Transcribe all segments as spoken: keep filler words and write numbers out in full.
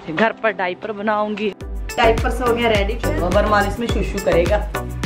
घर पर डाइपर बनाऊंगी। डाइपर से हो गया रेडी, अब अरमान इसमें शुशु करेगा।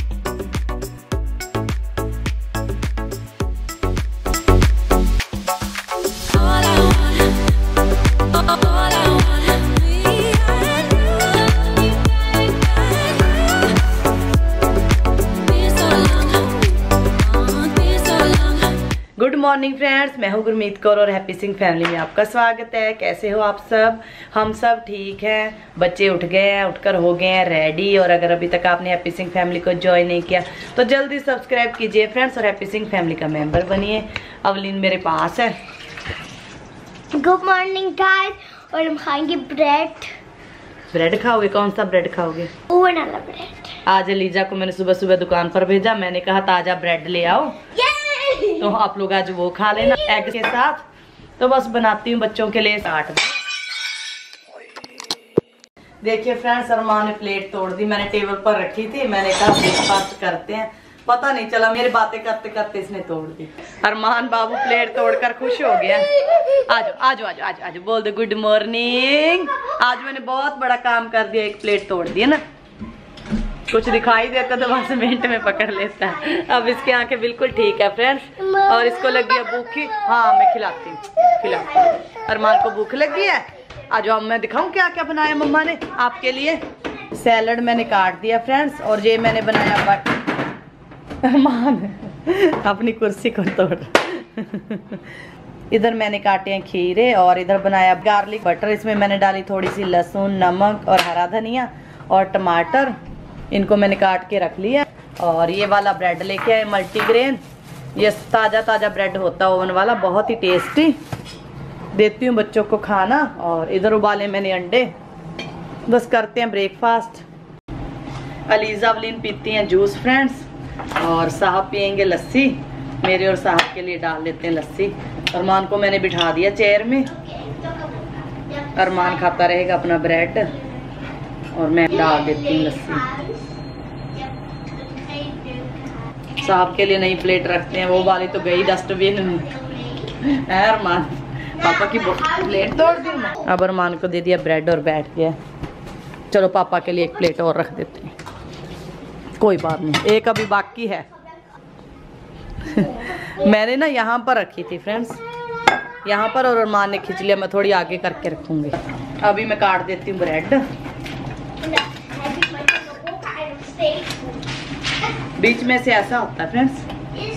गुड मॉर्निंग फ्रेंड्स, मैं हूँ गुरमीत कौर और हैप्पी सिंह फैमिली में आपका स्वागत है। कैसे हो आप सब? हम सब ठीक हैं। बच्चे उठ गए हैं, उठकर हो गए हैं रेडी। और अगर अभी तक आपने हैप्पी सिंह फैमिली को ज्वाइन नहीं किया तो जल्दी सब्सक्राइब कीजिए फ्रेंड्स और हैप्पी सिंह फैमिली का मेंबर बनिए। अवलीन मेरे पास है। गुड मॉर्निंग गाइस, और हम खाएंगे ब्रेड। ब्रेड खाओगे? कौन सा ब्रेड खाओगे? ओवन वाला ब्रेड। आज लीजा को मैंने सुबह सुबह दुकान पर भेजा, मैंने कहा ताजा ब्रेड ले आओ, तो आप लोग आज वो खा लेना एग के साथ। तो बस बनाती हूँ बच्चों के लिए। आठ देखिए फ्रेंड्स, अरमान ने प्लेट तोड़ दी, मैंने टेबल पर रखी थी। मैंने कहा ब्रेकफास्ट करते हैं, पता नहीं चला मेरी बातें करते करते इसने तोड़ दी। अरमान बाबू प्लेट तोड़कर खुश हो गया। आजो आजो आजो आजो आजो बोल दे गुड मॉर्निंग। आज मैंने बहुत बड़ा काम कर दिया, एक प्लेट तोड़ दी ना। कुछ दिखाई देता तो बस मिनट में पकड़ लेता है। अब इसकी आंखें बिल्कुल ठीक है फ्रेंड्स, और इसको लगी है भूखी। हाँ मैं खिलाती हूँ खिलाती हूँ। अरमान को भूख लगी है। आज अब मैं दिखाऊं क्या क्या बनाया मम्मा ने आपके लिए। सैलड मैंने काट दिया फ्रेंड्स, और ये मैंने बनाया बट अरमान अपनी कुर्सी को तोड़। इधर मैंने काटे हैं खीरे, और इधर बनाया गार्लिक बटर। इसमें मैंने डाली थोड़ी सी लहसुन, नमक और हरा धनिया और टमाटर। इनको मैंने काट के रख लिया। और ये वाला ब्रेड लेके आए मल्टीग्रेन। ये ताज़ा ताज़ा ब्रेड होता है ओवन वाला, बहुत ही टेस्टी। देती हूँ बच्चों को खाना। और इधर उबाले मैंने अंडे। बस करते हैं ब्रेकफास्ट। अलीजा अवलीन पीती हैं जूस फ्रेंड्स, और साहब पियेंगे लस्सी। मेरे और साहब के लिए डाल लेते हैं लस्सी। अरमान को मैंने बिठा दिया चेयर में। अरमान खाता रहेगा अपना ब्रेड, और मैं डाल देती हूँ लस्सी। साहब के लिए नई प्लेट रखते हैं, वो वाली तो गई डस्टबिन में। अरमान पापा की प्लेट तोड़ दी। अब अरमान को दे दिया ब्रेड और बैठ गया। चलो पापा के लिए एक प्लेट और रख देते हैं, कोई बात नहीं, एक अभी बाकी है। मैंने ना यहाँ पर रखी थी फ्रेंड्स, यहाँ पर, और अरमान ने खींच लिया। मैं थोड़ी आगे करके रखूंगी। अभी मैं काट देती हूँ ब्रेड। बीच में से ऐसा होता है फ्रेंड्स,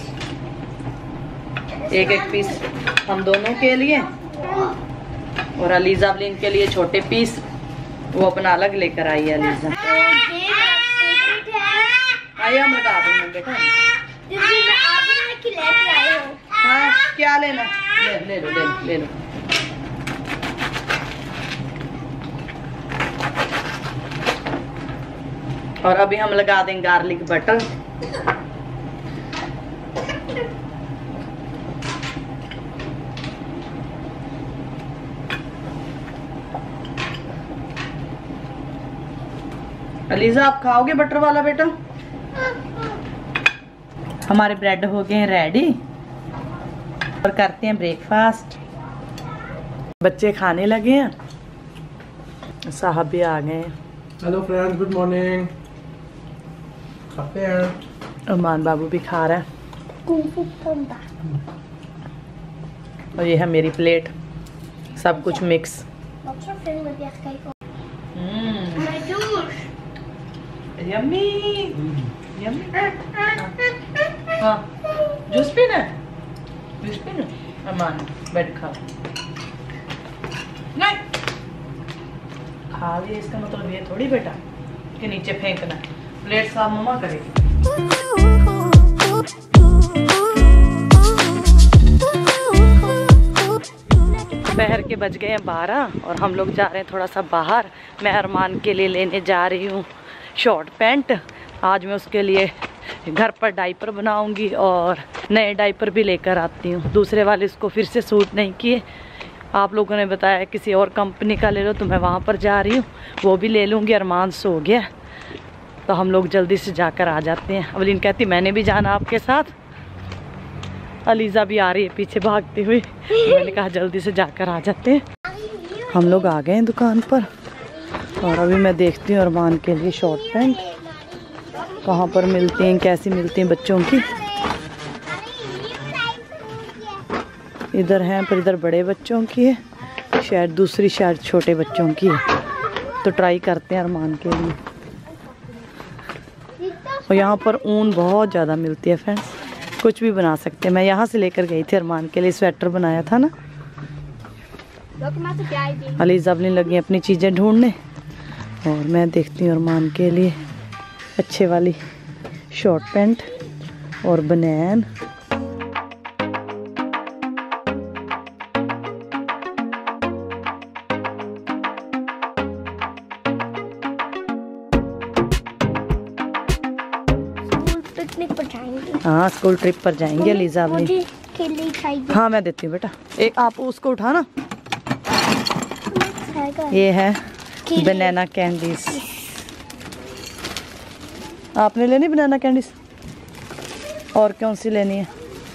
एक एक पीस हम दोनों के लिए, और अलीजा अवलीन के लिए छोटे पीस। वो अपना अलग लेकर आई है अलीजा। आइए हम लगा देंगे बेटा। हाँ क्या लेना? ले ले लो ले लो ले लो। और अभी हम लगा देंगे गार्लिक बटर। अलीजा आप खाओगे बटर वाला बेटा? हमारे ब्रेड हो गए हैं रेडी, और करते हैं ब्रेकफास्ट। बच्चे खाने लगे हैं, साहब भी आ गए हैं। Hello friends, good morning. खाते हैं। अरमान बाबू भी खा रहा है। और ये है मेरी प्लेट, सब कुछ मिक्स। Yummy yummy. हाँ जूस पीना है? जूस पीना? अरमान बैठ खा। नहीं खा लिया, इसका मतलब ये थोड़ी बेटा कि नीचे फेंकना। प्लेट साफ मम्मा करेगी। दोपहर के बज गए हैं बारह, और हम लोग जा रहे हैं थोड़ा सा बाहर। मैं अरमान के लिए लेने जा रही हूँ शॉर्ट पैंट। आज मैं उसके लिए घर पर डाइपर बनाऊंगी, और नए डाइपर भी लेकर आती हूँ। दूसरे वाले इसको फिर से सूट नहीं किए। आप लोगों ने बताया किसी और कंपनी का ले लो, तो मैं वहाँ पर जा रही हूँ, वो भी ले लूँगी। अरमान सो गया, तो हम लोग जल्दी से जाकर आ जाते हैं। अवलीन कहती मैंने भी जाना आपके साथ। अलीजा भी आ रही है पीछे भागती हुई। मैंने कहा जल्दी से जाकर आ जाते हैं। हम लोग आ गए हैं दुकान पर, और अभी मैं देखती हूँ अरमान के लिए शॉर्ट पैंट कहाँ पर मिलती हैं, कैसी मिलती हैं बच्चों की। इधर हैं पर इधर बड़े बच्चों की है, शायद दूसरी शायद छोटे बच्चों की है। तो ट्राई करते हैं अरमान के लिए। और यहाँ पर ऊन बहुत ज़्यादा मिलती है फ्रेंड्स, कुछ भी बना सकते हैं। मैं यहाँ से लेकर गई थी अरमान के लिए, स्वेटर बनाया था ना। अली जबलिन लगी अपनी चीज़ें ढूंढने और मैं देखती हूँ अरमान के लिए अच्छे वाली शॉर्ट पैंट और बनैन। पिकनिक पर जाएंगे। हाँ स्कूल ट्रिप पर जाएंगे अलीजा अपनी। मुझे केले चाहिए। हाँ मैं देती हूँ बेटा, एक आप उसको उठाना। ये है बनाना कैंडीज। आपने लेनी बनाना कैंडीज? और कौन सी लेनी है?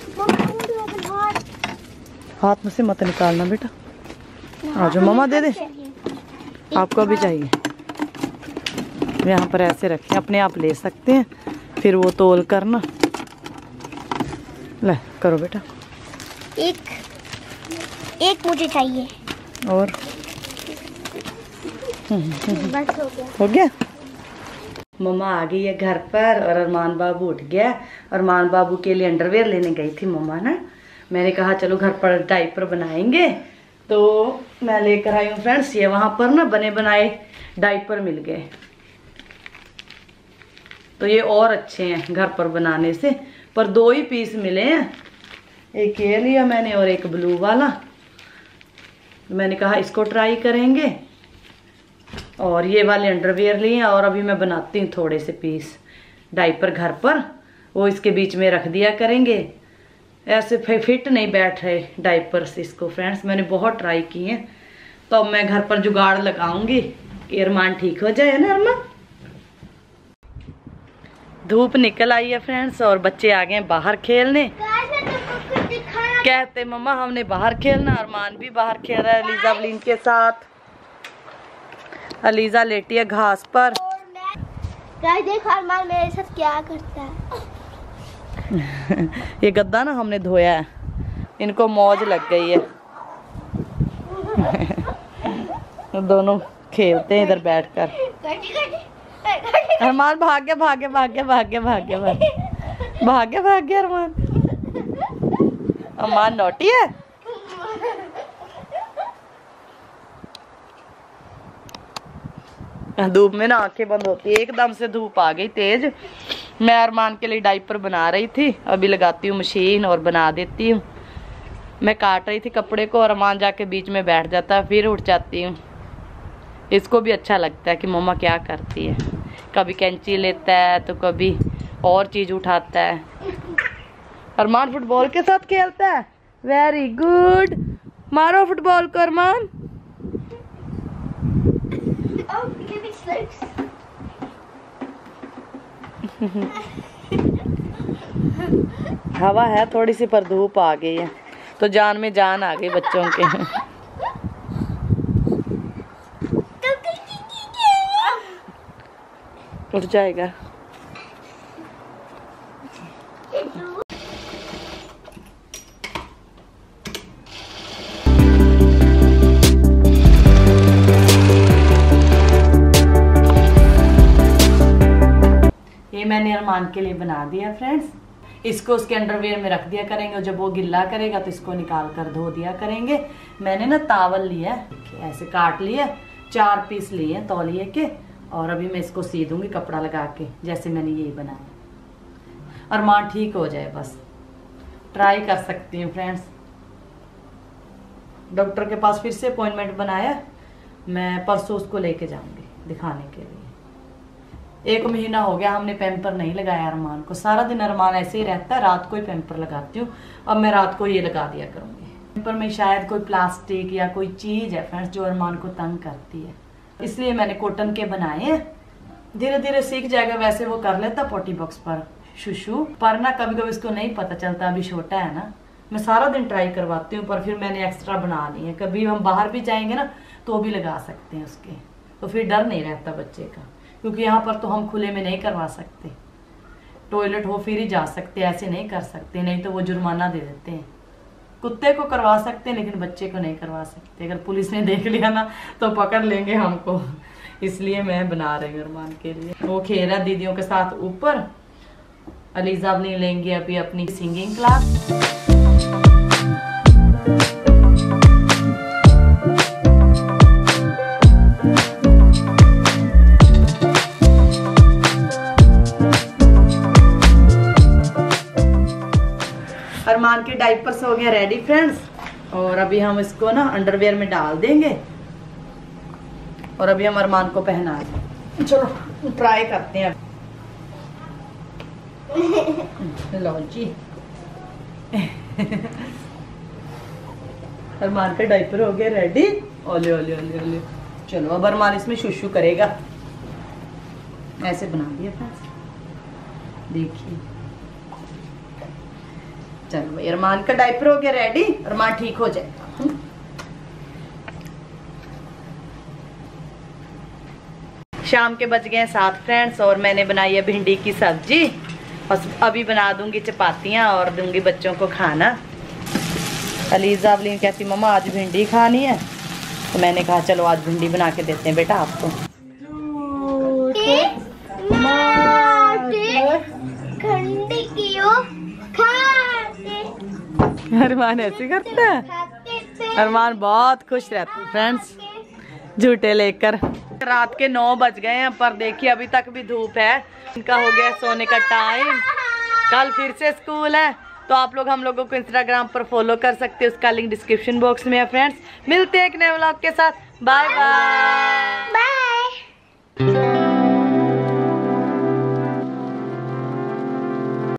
हाथ में से मत निकालना बेटा। आ जाओ मम्मा दे दे। आपको भी चाहिए? यहाँ पर ऐसे रखें, अपने आप ले सकते हैं, फिर वो तोल करना। ले करो बेटा। एक एक मुझे चाहिए। और बस हो गया। हो गया। मम्मा आ गई है घर पर और अरमान बाबू उठ गया। अरमान बाबू के लिए अंडरवेयर लेने गई थी मम्मा ना। मैंने कहा चलो घर पर डायपर बनाएंगे, तो मैं लेकर आई हूँ फ्रेंड्स। ये वहाँ पर ना बने बनाए डायपर मिल गए, तो ये और अच्छे हैं घर पर बनाने से। पर दो ही पीस मिले हैं, एक ये लिया मैंने और एक ब्लू वाला। मैंने कहा इसको ट्राई करेंगे। और ये वाले अंडरवियर लिए और अभी मैं बनाती हूँ थोड़े से पीस डायपर घर पर, वो इसके बीच में रख दिया करेंगे। ऐसे फिट नहीं बैठ रहे डायपर्स इसको फ्रेंड्स, मैंने बहुत ट्राई किए, तो अब मैं घर पर जुगाड़ लगाऊंगी कि अरमान ठीक हो जाए ना। अरमान धूप निकल आई है फ्रेंड्स और बच्चे आ गए बाहर खेलने। कहते मम्मा हमने बाहर खेलना। अरमान भी बाहर खेल रहा है अलीजा वलीन के साथ। अलीजा लेटी है घास पर। देखो अरमान मेरे साथ क्या करता है। ये गद्दा ना हमने धोया है, इनको मौज लग गई है। दोनों खेलते हैं इधर बैठकर। अरमान भाग्य भाग्य भाग्य भाग्य भाग्य भाग्य भाग्य भाग्य अरमान। अरमान नोटी है। धूप में ना आंखें बंद होती है, एकदम से धूप आ गई तेज। मैं अरमान के लिए डायपर बना रही थी, अभी लगाती हूँ मशीन और बना देती हूँ। मैं काट रही थी कपड़े को और अरमान जाके बीच में बैठ जाता है, फिर उठ जाती हूँ। इसको भी अच्छा लगता है कि मम्मा क्या करती है। कभी कैंची लेता है तो कभी और चीज़ उठाता है। अरमान फुटबॉल के साथ खेलता है। वेरी गुड, मारो फुटबॉल को अरमान। हवा है थोड़ी सी पर धूप आ गई है, तो जान में जान आ गई बच्चों के। उठ जाएगा। ये मैंने अरमान के लिए बना दिया फ्रेंड्स। इसको उसके अंडरवेयर में रख दिया करेंगे और जब वो गिल्ला करेगा तो इसको निकाल कर धो दिया करेंगे। मैंने ना तावल लिया, ऐसे काट लिया, चार पीस लिए तौलिए के, और अभी मैं इसको सी दूंगी कपड़ा लगा के, जैसे मैंने यही बनाया। अरमान ठीक हो जाए बस, ट्राई कर सकती हूँ फ्रेंड्स। डॉक्टर के पास फिर से अपॉइंटमेंट बनाया, मैं परसों उसको लेके जाऊंगी दिखाने के लिए। एक महीना हो गया हमने पैम्पर नहीं लगाया अरमान को। सारा दिन अरमान ऐसे ही रहता है, रात को ही पैम्पर लगाती हूँ। अब मैं रात को ये लगा दिया करूंगी। पैम्पर में शायद कोई प्लास्टिक या कोई चीज है फ्रेंड्स जो अरमान को तंग करती है, इसलिए मैंने कॉटन के बनाए हैं। धीरे धीरे सीख जाएगा, वैसे वो कर लेता पोटी बॉक्स पर शुशु, पर ना कभी कभी इसको नहीं पता चलता, अभी छोटा है ना। मैं सारा दिन ट्राई करवाती हूँ, पर फिर मैंने एक्स्ट्रा बना ली है। कभी हम बाहर भी जाएंगे ना तो भी लगा सकते हैं उसके। तो फिर डर नहीं रहता बच्चे का, क्योंकि यहाँ पर तो हम खुले में नहीं करवा सकते। टॉयलेट हो फिर ही जा सकते, ऐसे नहीं कर सकते, नहीं तो वो जुर्माना दे देते हैं। कुत्ते को करवा सकते हैं लेकिन बच्चे को नहीं करवा सकते, अगर पुलिस ने देख लिया ना तो पकड़ लेंगे हमको। इसलिए मैं बना रही हूँ अरमान के लिए। वो खेल रहा दीदियों के साथ ऊपर। अलीजा अपनी लेंगे अभी अपनी सिंगिंग क्लास। अरमान के डाइपर्स हो गए रेडी फ्रेंड्स, और अभी हम इसको ना अंडरवेयर में डाल देंगे और अभी हम अरमान को पहना दें। चलो ट्राई करते हैं। लो जी अरमान का डाइपर हो गया रेडी। ओले ओले ओले ओले। चलो अब अरमान इसमें शुशु करेगा। ऐसे बना दिया फ्रेंड्स, देखिए। चलो भाई अरमान का डाइपर हो गया रेडी, अरमान ठीक हो जाएगा। शाम के बज गए सात फ्रेंड्स, और मैंने बनाई है भिंडी की सब्जी, और अभी बना दूंगी चपातियाँ और दूंगी बच्चों को खाना। अलीजा अवलीन कहती मम्मा आज भिंडी खानी है, तो मैंने कहा चलो आज भिंडी बना के देते हैं बेटा आपको। अरमान ऐसे करता है, अरमान बहुत खुश रहता है फ्रेंड्स झूठे लेकर। रात के नौ बज गए हैं पर देखिए अभी तक भी धूप है। इनका हो गया सोने का टाइम, कल फिर से स्कूल है। तो आप लोग हम लोगों को इंस्टाग्राम पर फॉलो कर सकते हैं, उसका लिंक डिस्क्रिप्शन बॉक्स में है फ्रेंड्स। मिलते हैं एक नए व्लॉग के साथ। Bye bye.